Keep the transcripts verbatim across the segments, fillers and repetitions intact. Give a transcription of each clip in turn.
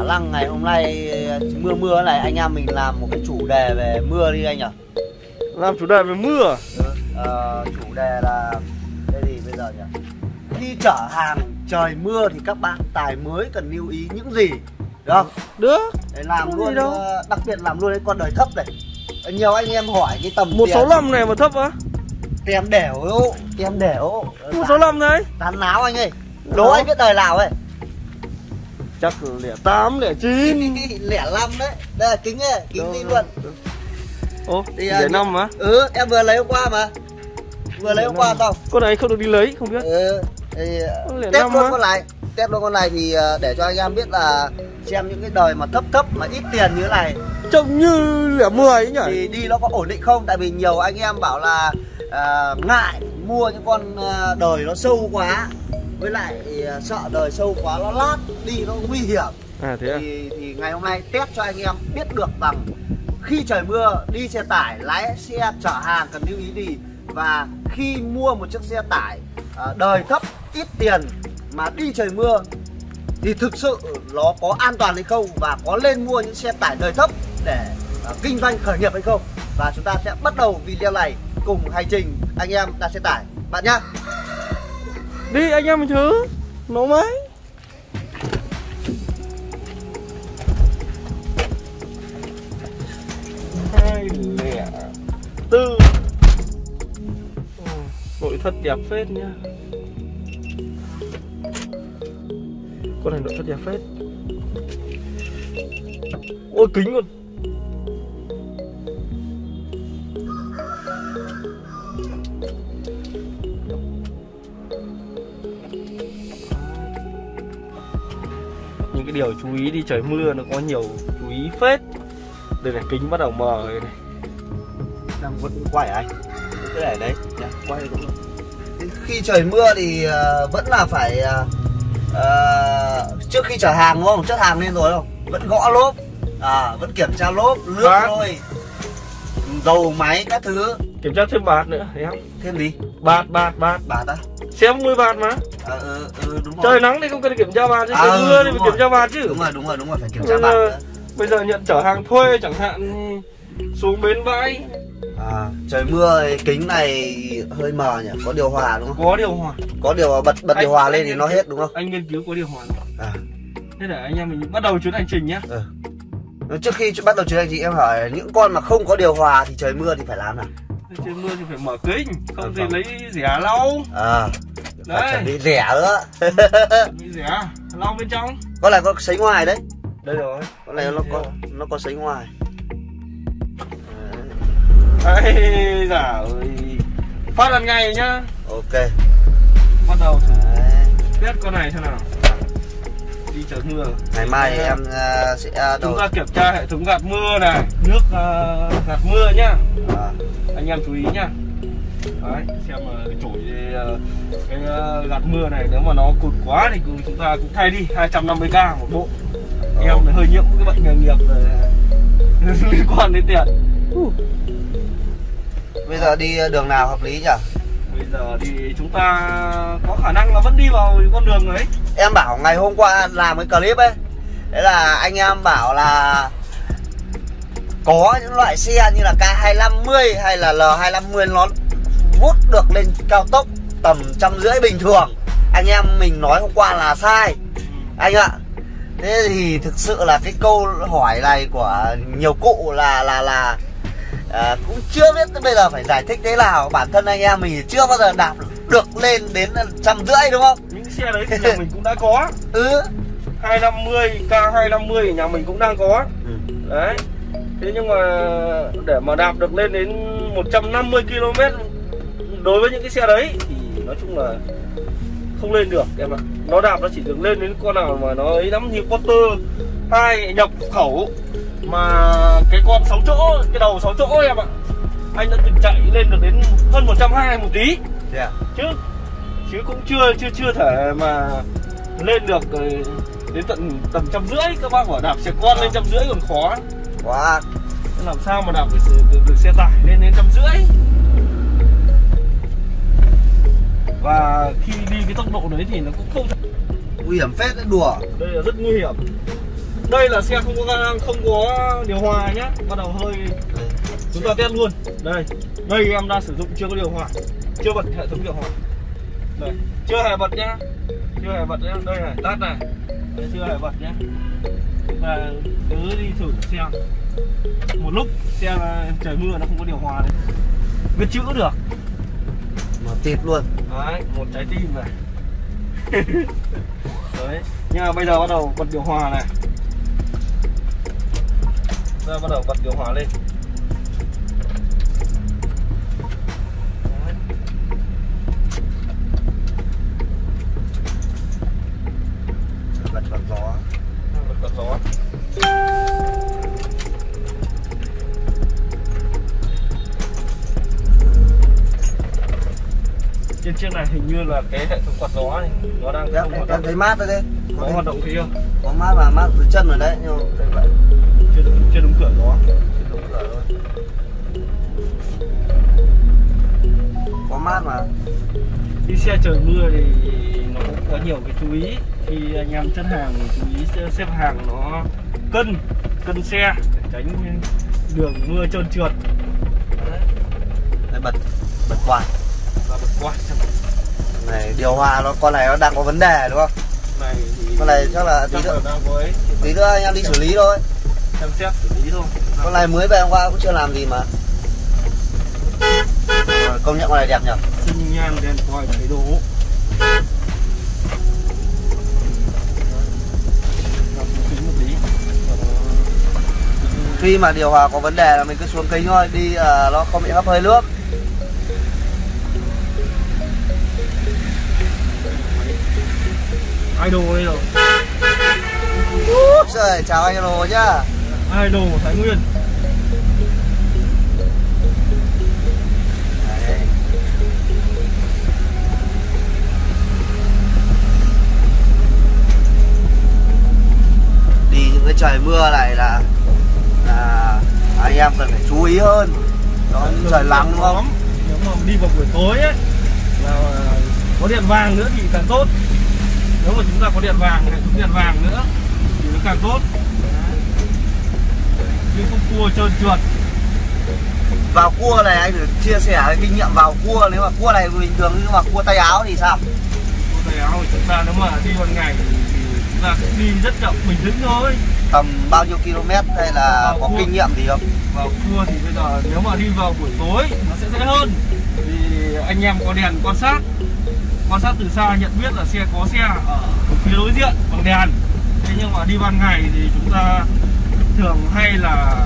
khả năng ngày hôm nay mưa mưa này anh em mình làm một cái chủ đề về mưa đi anh nhỉ? Làm chủ đề về mưa à? Ừ, uh, chủ đề là cái gì bây giờ nhỉ? Khi chở hàng trời mưa thì các bạn tài mới cần lưu ý những gì? Được không? Được. Để làm Không luôn, uh, đặc biệt làm luôn cái con đời thấp này. Nhiều anh em hỏi cái tầm một sáu lăm này mà thấp á? Tem đẻo, tem đẻo. một sáu lăm đấy. Tán náo anh ơi. Đố anh biết đời nào ấy? Chắc lẻ tám, lẻ chín, lẻ năm đấy. Đây là kính ấy, kính đi luôn. Ồ, lẻ năm á? Ừ, em vừa lấy hôm qua mà. Vừa lấy hôm qua không? Con này không được đi lấy, không biết. Ừ, thì test luôn con này. Test luôn con này thì để cho anh em biết là xem những cái đời mà thấp thấp mà ít tiền như thế này trông như lẻ mười ấy nhỉ? Thì đi nó có ổn định không? Tại vì nhiều anh em bảo là à, ngại mua những con đời nó sâu quá, với lại sợ đời sâu quá nó lát đi nó nguy hiểm. À thế à? Thì, thì ngày hôm nay test cho anh em biết được rằng khi trời mưa đi xe tải lái xe chở hàng cần lưu ý gì, và khi mua một chiếc xe tải à, đời thấp ít tiền mà đi trời mưa thì thực sự nó có an toàn hay không, và có lên mua những xe tải đời thấp để uh, kinh doanh khởi nghiệp hay không. Và chúng ta sẽ bắt đầu video này cùng hành trình anh em đạp xe tải bạn nhá. Đi anh em mình thử nổ máy. Hai lẻ tư. Nội thất đẹp phết nha. Con này nội thất đẹp phết. Ôi kính luôn. Những cái điều chú ý đi trời mưa nó có nhiều chú ý phết. Đây này, kính bắt đầu mờ này. Đang vẫn quay anh. Cứ để đấy nha, quay cũng được. Khi trời mưa thì uh, vẫn là phải uh, uh, trước khi chở hàng đúng không? Chất hàng lên rồi không? Vẫn gõ lốp, à, vẫn kiểm tra lốp, nước rồi, dầu máy các thứ. Kiểm tra thêm bạt nữa thấy không? Thêm gì? Bạt, bạt, bạt. Bạt á? Xem mười bạt mà. À, ừ, ừ, đúng rồi. Trời nắng thì không cần kiểm tra bạt chứ, à, trời ừ, mưa thì phải rồi. kiểm tra bạt chứ. Đúng rồi, đúng rồi, đúng rồi, phải kiểm tra bây bạt giờ, nữa. Bây giờ nhận chở hàng thuê chẳng hạn xuống bến bãi. À, trời mưa thì kính này hơi mờ nhỉ, có điều hòa đúng không? Có điều hòa. Có điều bật bật anh, điều hòa lên thì nó hết đúng không? Anh nghiên cứu có điều hòa. À. Thế để anh em mình bắt đầu chuyến hành trình nhé. Ừ. Trước khi bắt đầu chuyến hành trình em hỏi những con mà không có điều hòa thì trời mưa thì phải làm nào? Trời mưa thì phải mở kính, không thì lấy rẻ lau. À, phải chuẩn bị rẻ nữa. Chuẩn bị rẻ, lau bên trong. Con này có sấy ngoài đấy. Đây rồi. Con này nó có nó có sấy ngoài. Ây da ơi. Phát lần ngay nhá. Ok. Bắt đầu thử test con này xem nào. Đi trời mưa. Ngày mai em uh, sẽ đầu... Chúng ta kiểm tra hệ thống gạt mưa này, nước uh, gạt mưa nhá. À. Anh em chú ý nhá. Đấy, xem uh, cái chổi uh, cái uh, gạt mưa này nếu mà nó cụt quá thì chúng ta cũng thay đi hai trăm năm mươi k một bộ. Ờ. Em hơi nhiễm cái bệnh nghề nghiệp liên quan đến tiền. Uh. Bây giờ đi đường nào hợp lý nhỉ? Bây giờ thì chúng ta có khả năng là vẫn đi vào con đường ấy. Em bảo ngày hôm qua làm cái clip ấy, đấy là anh em bảo là có những loại xe như là K hai năm mươi hay là L hai năm mươi nó vút được lên cao tốc tầm trăm rưỡi bình thường. Anh em mình nói hôm qua là sai anh ạ. Thế thì thực sự là cái câu hỏi này của nhiều cụ là là là à, cũng chưa biết bây giờ phải giải thích thế nào. Bản thân anh em mình chưa bao giờ đạp được lên đến trăm rưỡi đúng không? Những xe đấy thì nhà mình cũng đã có. Ừ. hai năm mươi, K hai năm mươi nhà mình cũng đang có. Ừ. Đấy. Thế nhưng mà để mà đạp được lên đến một trăm năm mươi ki lô mét đối với những cái xe đấy thì nói chung là không lên được em ạ. Nó đạp nó chỉ được lên đến con nào mà nó ấy lắm, như Porter hai nhập khẩu mà cái con sáu chỗ, cái đầu sáu chỗ em ạ. Anh đã từng chạy lên được đến hơn một trăm hai mươi một tí. Yeah. Chứ chứ cũng chưa chưa chưa thể mà lên được đến tận tầm trăm rưỡi. Các bác bảo đạp xe con à. Lên trăm rưỡi còn khó. Wow. Làm sao mà đạp được, được, được xe tải lên đến trăm rưỡi. Và khi đi cái tốc độ đấy thì nó cũng không nguy hiểm phết đấy, đùa. Đây là rất nguy hiểm. đây là xe không có không có điều hòa nhá, bắt đầu hơi chúng ta test luôn. Đây, đây em đang sử dụng chưa có điều hòa, chưa bật hệ thống điều hòa. Đây, chưa hề bật nhá, chưa hề bật nhá. Đây này, tắt này, đây, chưa hề bật nhá. Chúng ta cứ đi thử xe một lúc, xe trời mưa nó không có điều hòa đấy, viết chữ được. Mà tịt luôn. Đấy, một trái tim này. Đấy, nhưng mà bây giờ bắt đầu bật điều hòa này. Ra bắt đầu bật điều hòa lên. Đấy. Bật quạt gió. Bật quạt gió. Trên chiếc này hình như là cái hệ thống quạt gió này nó đang Em, em, em thấy mát rồi đấy. Có hoạt động kia. Có mát và mát dưới chân rồi đấy, nhưng mà vậy. Chưa đúng, chưa đúng cửa gió. Chưa đúng cửa thôi. Có mát mà. Đi xe trời mưa thì nó cũng có nhiều cái chú ý. Khi anh em chất hàng thì chú ý xếp hàng nó cân cân xe để tránh đường mưa trơn trượt. Đấy. Đây, bật bật quạt. Và bật quạt. Này điều hòa nó con này nó đang có vấn đề đúng không? Này thì con này chắc là tí nữa đang có ấy. Tí nữa anh em đi xử lý thôi. Xem xét xử lý thôi. Con này mới về hôm qua cũng chưa làm gì mà. À, công nhận con này đẹp nhỉ? Sinh nhan đèn còi thấy đồ. Khi mà điều hòa có vấn đề là mình cứ xuống kính thôi, đi uh, nó không bị hấp hơi nước. Idol đây rồi. Trời, chào anh Idol nhá. Idol của Thái Nguyên. Đấy. Đi những cái trời mưa này là, là anh em cần phải chú ý hơn. Đó, những trời nắng đúng không? Nếu mà đi vào buổi tối ấy là có điện vàng nữa thì càng tốt. Nếu mà chúng ta có điện vàng, hệ thống điện vàng nữa thì nó càng tốt. Nhưng không cua trơn trượt. Vào cua này anh thử chia sẻ cái kinh nghiệm vào cua. Nếu mà cua này bình thường nhưng mà cua tay áo thì sao? Cua tay áo thì chúng ta nếu mà đi ban ngày thì chúng ta cũng đi rất chậm, bình tĩnh thôi. Tầm bao nhiêu km hay là vào có cua, kinh nghiệm gì không? Vào cua thì bây giờ nếu mà đi vào buổi tối nó sẽ dễ hơn. Vì anh em có đèn quan sát. Quan sát từ xa nhận biết là xe có xe ở phía đối diện bằng đèn. Thế nhưng mà đi ban ngày thì chúng ta thường hay là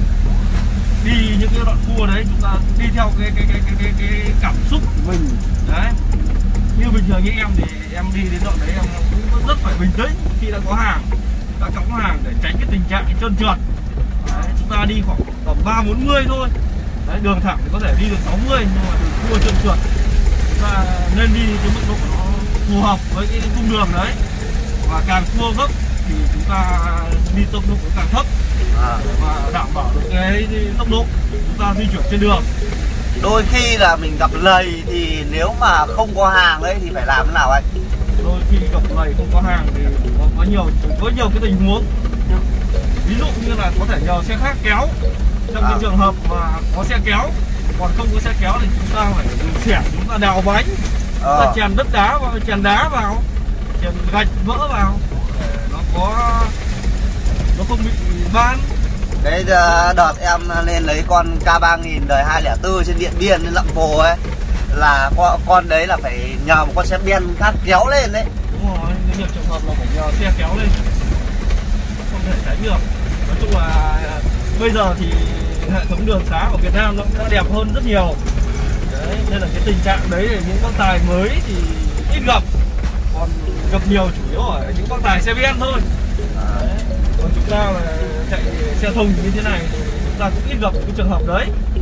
đi những cái đoạn cua đấy, chúng ta đi theo cái cái cái cái cái, cái cảm xúc của mình đấy. Như bình thường như em thì em đi đến đoạn đấy em cũng rất phải bình tĩnh khi đã có hàng, đã cõng hàng để tránh cái tình trạng trơn trượt. Đấy, chúng ta đi khoảng tầm ba bốn mươi thôi. Đấy, đường thẳng thì có thể đi được sáu mươi nhưng mà đường cua trơn trượt chúng ta nên đi cái mức độ nó phù hợp với cái cung đường đấy. Và càng cua gấp thì chúng ta đi tốc độ càng thấp à, và đảm bảo được cái tốc độ chúng ta di chuyển trên đường. Đôi khi là mình gặp lầy thì nếu mà không có hàng ấy thì phải làm thế nào anh? Đôi khi gặp lầy không có hàng thì có, có nhiều có nhiều cái tình huống. Ví dụ như là có thể nhờ xe khác kéo. Trong à. cái trường hợp mà có xe kéo, còn không có xe kéo thì chúng ta phải dùng xẻng, chúng ta đào bánh, à. chúng ta chèn đất đá vào, chèn đá vào, chèn gạch vỡ vào để nó có nó không bị van. Cái đợt em lên lấy con K ba nghìn đời hai không bốn trên Điện Biên lên Lậm Pồ ấy, là con, con đấy là phải nhờ một con xe ben khác kéo lên đấy. Đúng rồi, nhiều trường hợp là phải nhờ xe kéo lên, không thể tránh được. Nói chung là bây giờ thì hệ thống đường xá của Việt Nam nó cũng đã đẹp hơn rất nhiều. Đấy, nên là cái tình trạng đấy thì những con tài mới thì ít gặp, còn gặp nhiều chủ yếu ở những con tài xe ben thôi. Đấy. Còn chúng ta là chạy xe thùng như thế này thì chúng ta cũng ít gặp cái trường hợp đấy.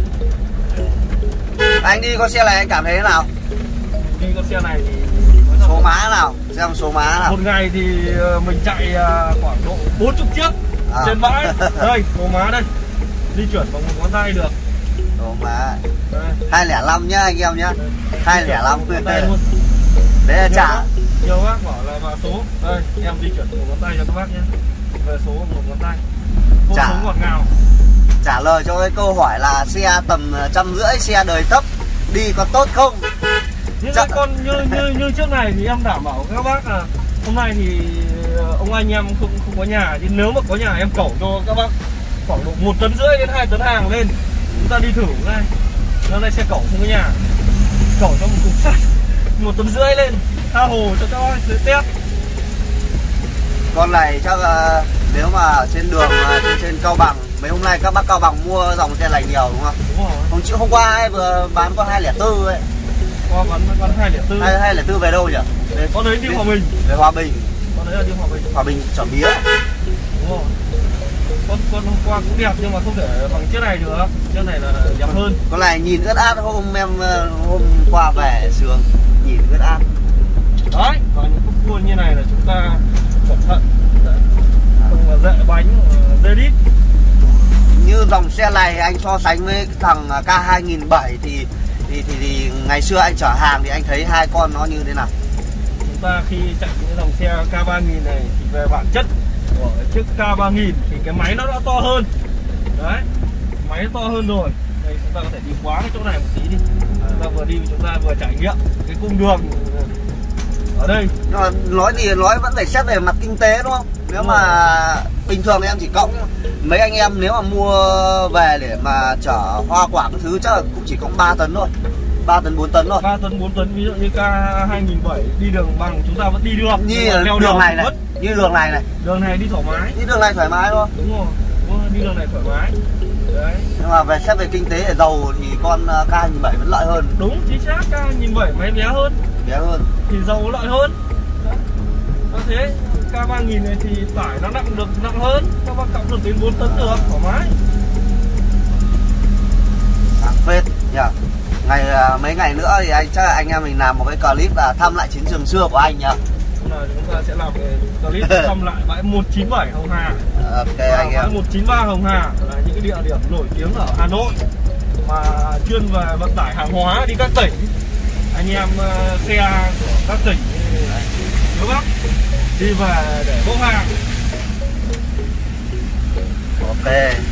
Anh đi con xe này anh cảm thấy thế nào? Đi con xe này thì số má nào? Xem số má nào? Một ngày thì mình chạy khoảng độ bốn mươi chiếc à. trên bãi. Đây, số má đây. Di chuyển bằng một ngón tay được. Số má hai không năm nhá anh em nhá. hai không năm. Đấy là trả Nhiều bác bảo là vào số. Đây, em di chuyển một ngón tay cho các bác nhé. Về số một ngón tay. Vô Chả. số ngọt ngào. Trả lời cho cái câu hỏi là xe tầm trăm rưỡi, xe đời thấp đi có tốt không? Những Chắc... cái con như như như trước này thì em đảm bảo các bác là hôm nay thì ông anh em không không có nhà, chứ nếu mà có nhà em cẩu cho các bác khoảng độ một tấn rưỡi đến hai tấn hàng lên, chúng ta đi thử này. Hôm nay xe cẩu không có nhà, cẩu cho một cục sắt một tấn rưỡi lên, tha hồ cho các bác dưới test. Con này chắc uh, nếu mà ở trên đường uh, trên, trên Cao Bằng, mấy hôm nay các bác Cao Bằng mua dòng xe này nhiều đúng không? Đúng rồi. Hôm trước hôm qua ấy, vừa bán con hai không bốn ấy. Qua bán con hai không bốn. hai không bốn về đâu nhỉ? Để con đấy đi Hòa Bình. Về Hòa Bình. Con đấy là đi Hòa Bình. Hòa Bình chở mía. Đúng rồi. Con con hôm qua cũng đẹp nhưng mà không thể bằng chiếc này được. Chiếc này là đẹp hơn. Con này nhìn ướt át, hôm em hôm qua về sướng nhìn ướt át. Đấy, và những khúc cua như này là chúng ta cẩn thận. Đấy. Không là dễ bánh, dễ đít. Như dòng xe này anh so sánh với thằng K hai nghìn bảy trăm thì thì, thì thì ngày xưa anh chở hàng thì anh thấy hai con nó như thế nào? Chúng ta khi chạy những dòng xe K ba nghìn này thì về bản chất của chiếc K ba nghìn thì cái máy nó đã to hơn. Đấy, máy nó to hơn rồi. Đây chúng ta có thể đi quá cái chỗ này một tí đi. Chúng ta vừa đi chúng ta vừa trải nghiệm cái cung đường ở đây. Nó, nói gì nói vẫn phải xét về mặt kinh tế đúng không? Nếu mà bình thường thì em chỉ cộng mấy anh em nếu mà mua về để mà chở hoa quả cái thứ chắc là cũng chỉ cộng ba tấn thôi, ba tấn bốn tấn thôi. ba tấn bốn tấn, ví dụ như K hai nghìn bảy trăm đi đường bằng chúng ta vẫn đi được. Như đường, đường này này, như đường này này. Đường này đi thoải mái. Như đường này thoải mái thôi. Đúng rồi, đúng rồi, đi đường này thoải mái. Đấy. Nhưng mà về xét về kinh tế để giàu thì con K hai nghìn bảy trăm vẫn lợi hơn. Đúng, chính xác, K hai nghìn bảy trăm máy bé hơn. Bé hơn. Thì giàu lợi hơn. Đấy. Đó thế, K ba nghìn này thì tải nó nặng được nặng hơn, các bác cộng được đến bốn tấn được, thoải mái. Đáng phết nhỉ. Ngày mấy ngày nữa thì anh chắc là anh em mình làm một cái clip là thăm lại chiến trường xưa của anh nhỉ. Là chúng ta sẽ làm cái clip thăm lại bãi một chín bảy Hồng Hà. Ok anh em. Bãi một chín ba Hồng Hà là những cái địa điểm nổi tiếng ở Hà Nội mà chuyên về vận tải hàng hóa đi các tỉnh. Anh em uh, xe của các tỉnh phía Bắc đi về để bốc hàng. Ok.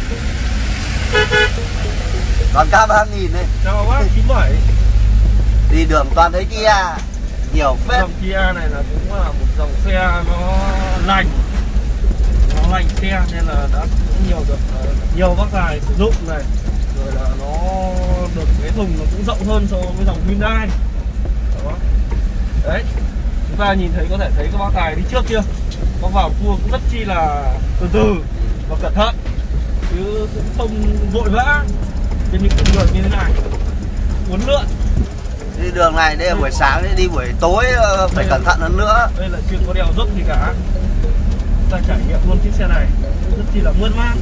Còn K ba nghìn này. Chào bác chín bảy. Đi đường toàn thấy Kia nhiều phết. Dòng Kia này là cũng là một dòng xe nó lành, nó lành xe nên là đã cũng nhiều được nhiều bác tài sử dụng này, rồi là nó được cái thùng nó cũng rộng hơn so với dòng Hyundai. Đó. Đấy, chúng ta nhìn thấy có thể thấy các bác tài đi trước kia, có vào cua cũng rất chi là từ từ và cẩn thận, chứ cũng không vội vã trên những cung đường như thế này, uốn lượn. Đi đường này đây là buổi sáng, đi buổi tối phải cẩn thận hơn nữa. Đây là chưa có đèo dốc gì cả. Chúng ta trải nghiệm luôn chiếc xe này rất chi là mượt mà.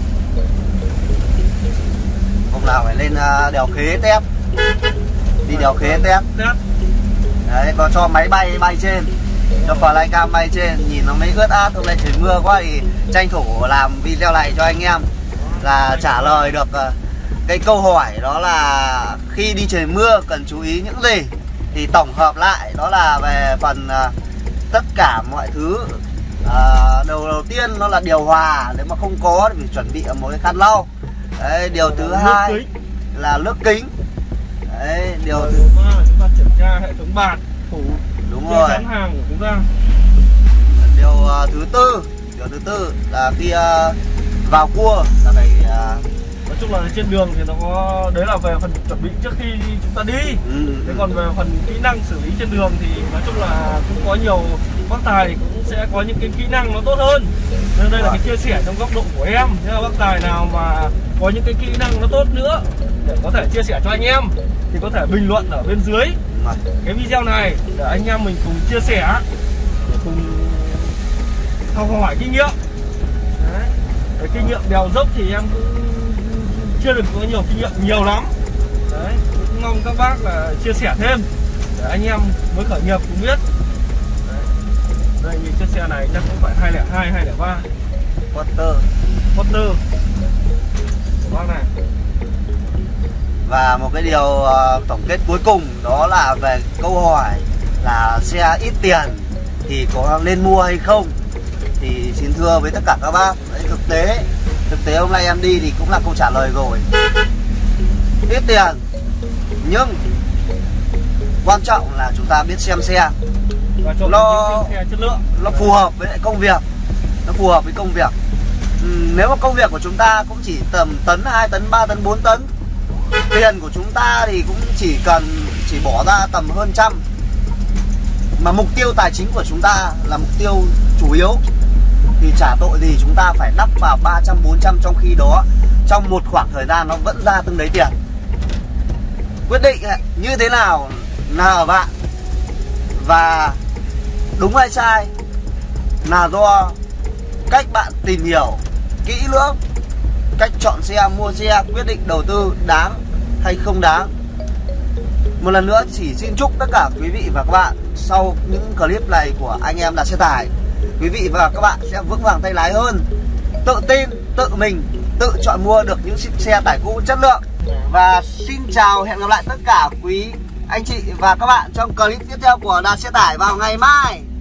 Hôm nào phải lên đèo Khế tép. Đi đèo Khế tép. Đấy, có cho máy bay bay trên, cho flycam bay trên, nhìn nó mới ướt át. Hôm nay trời mưa quá thì tranh thủ làm video này cho anh em là trả lời được cái câu hỏi đó là khi đi trời mưa cần chú ý những gì. Thì tổng hợp lại đó là về phần uh, tất cả mọi thứ. uh, đầu đầu tiên nó là điều hòa, nếu mà không có thì phải chuẩn bị một cái khăn lau. Đấy, điều thứ hai là nước kính. Đấy, điều thứ ba là chúng ta kiểm tra hệ thống bạt phủ đúng rồi chắn hàng của chúng ta. Điều uh, thứ tư điều thứ tư là khi uh, vào cua là phải uh, nói chung là trên đường thì nó có, đấy là về phần chuẩn bị trước khi chúng ta đi. ừ, Thế còn về phần kỹ năng xử lý trên đường thì nói chung là cũng có nhiều bác tài cũng sẽ có những cái kỹ năng nó tốt hơn. Nên đây là cái chia sẻ trong góc độ của em. Nếu mà bác tài nào mà có những cái kỹ năng nó tốt nữa để có thể chia sẻ cho anh em thì có thể bình luận ở bên dưới cái video này để anh em mình cùng chia sẻ, để cùng học hỏi kinh nghiệm. Đấy. Cái kinh nghiệm đèo dốc thì em cũng chưa được có nhiều kinh nghiệm nhiều lắm. Đấy, cũng mong các bác là chia sẻ thêm để anh em mới khởi nghiệp cũng biết. Đấy. Đây như chiếc xe này chắc cũng phải hai không hai, hai không ba Potter Potter bác này. Và một cái điều uh, tổng kết cuối cùng đó là về câu hỏi là xe ít tiền thì có nên mua hay không. Thì xin thưa với tất cả các bác, đấy, thực tế thực tế hôm nay em đi thì cũng là câu trả lời rồi. Ít tiền nhưng quan trọng là chúng ta biết xem xe và cho nó xe chất lượng, nó phù hợp với lại công việc, nó phù hợp với công việc. Uhm, nếu mà công việc của chúng ta cũng chỉ tầm tấn, hai tấn, ba tấn, bốn tấn, tiền của chúng ta thì cũng chỉ cần chỉ bỏ ra tầm hơn trăm, mà mục tiêu tài chính của chúng ta là mục tiêu chủ yếu, thì chả tội gì chúng ta phải đắp vào ba trăm, bốn trăm, trong khi đó trong một khoảng thời gian nó vẫn ra từng đấy tiền. Quyết định như thế nào là ở bạn, và đúng hay sai là do cách bạn tìm hiểu kỹ lưỡng, cách chọn xe, mua xe, quyết định đầu tư đáng hay không đáng. Một lần nữa chỉ xin chúc tất cả quý vị và các bạn sau những clip này của anh em Đạt Xe Tải, quý vị và các bạn sẽ vững vàng tay lái hơn, tự tin, tự mình, tự chọn mua được những chiếc xe tải cũ chất lượng. Và xin chào, hẹn gặp lại tất cả quý anh chị và các bạn trong clip tiếp theo của Đạt Xe Tải vào ngày mai.